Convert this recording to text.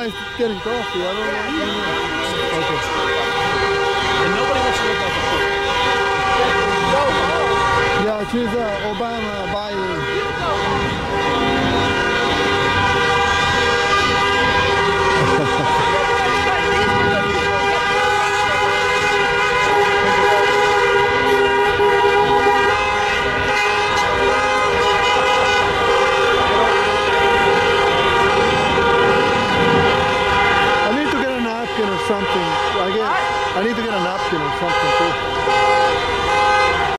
guys getting coffee? I don't know. Okay. And nobody wants to look like a fool. Yeah, choose Obama, Biden.